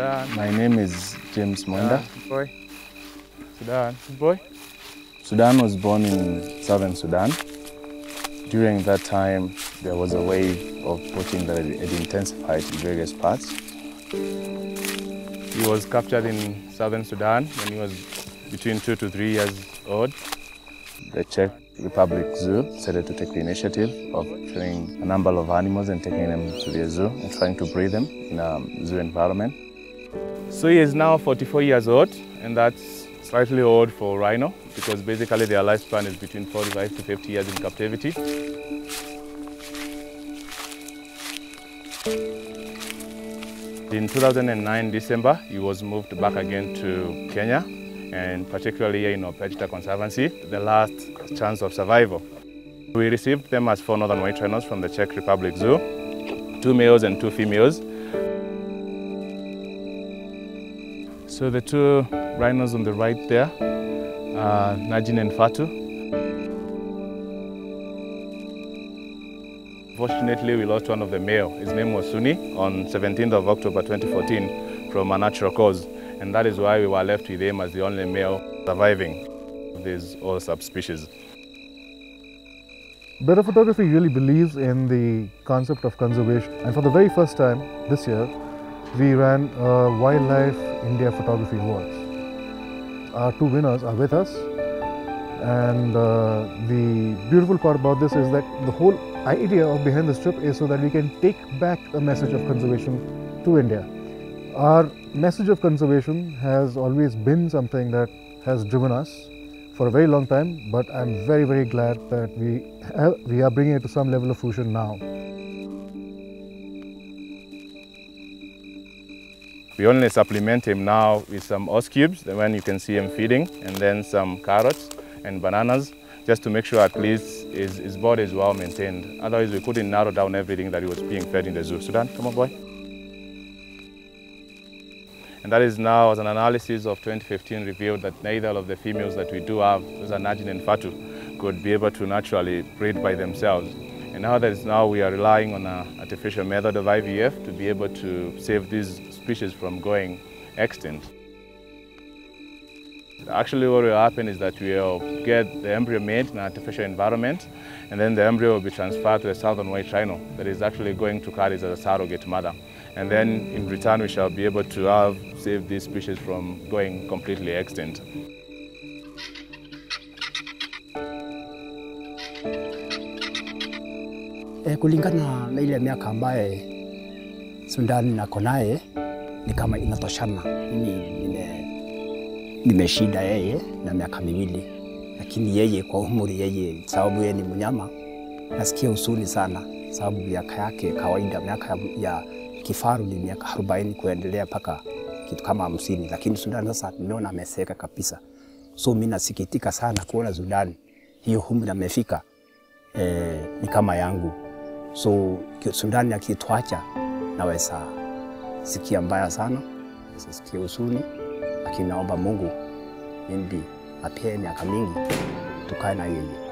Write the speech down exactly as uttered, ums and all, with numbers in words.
Sudan. My name is James Mwenda. Sudan, boy. Sudan, boy. Sudan was born in southern Sudan. During that time, there was a wave of poaching that had intensified in various parts. He was captured in southern Sudan when he was between two to three years old. The Czech Republic Zoo decided to take the initiative of showing a number of animals and taking them to the zoo and trying to breed them in a zoo environment. So he is now forty-four years old, and that's slightly old for rhino because basically their lifespan is between forty-five to fifty years in captivity. In two thousand nine, December, he was moved back again to Kenya, and particularly here in Opechita Conservancy, the last chance of survival. We received them as four northern white rhinos from the Czech Republic Zoo, two males and two females. So the two rhinos on the right there are Najin and Fatu. Fortunately, we lost one of the male. His name was Suni on seventeenth of October twenty fourteen from a natural cause. And that is why we were left with him as the only male surviving these all subspecies. Better Photography really believes in the concept of conservation, and for the very first time this year, we ran a Wildlife India Photography Awards. Our two winners are with us, and uh, the beautiful part about this is that the whole idea of behind this trip is so that we can take back a message of conservation to India. Our message of conservation has always been something that has driven us for a very long time, but I'm very, very glad that we, have, we are bringing it to some level of fruition now. We only supplement him now with some horse cubes, when you can see him feeding, and then some carrots and bananas, just to make sure at least his, his body is well maintained. Otherwise, we couldn't narrow down everything that he was being fed in the zoo. Sudan, come on, boy. And that is now, as an analysis of twenty fifteen, revealed that neither of the females that we do have, those are Najin and Fatu, could be able to naturally breed by themselves. And now that is now we are relying on an artificial method of I V F to be able to save these species from going extinct. Actually, what will happen is that we will get the embryo made in an artificial environment, and then the embryo will be transferred to a southern white rhino that is actually going to carry as a surrogate mother. And then in return, we shall be able to have saved these species from going completely extinct. E, kulingana na ile miaka ambaye Sudan nako naye ni kama inatoshana. Mimi nime nimeshinda yeye na miaka miwili, lakini yeye kwa umri, yeye sababu yeye ni mnyama, nasikia huzuni sana sababu miaka yake kawaida, miaka ya kifaru ni miaka arobaini kuendelea mpaka kitu kama hamsini, lakini Sudan sasa nimeona ameseeka kabisa. So mimi nasikitika sana kuona Sudan hiyo umri amefika eh, ni kama yangu. So Sudan akituacha naweza sikia mbaya sana, sikia huzuni, lakini naomba Mungu mimi apee miaka mingi tukae na yeye.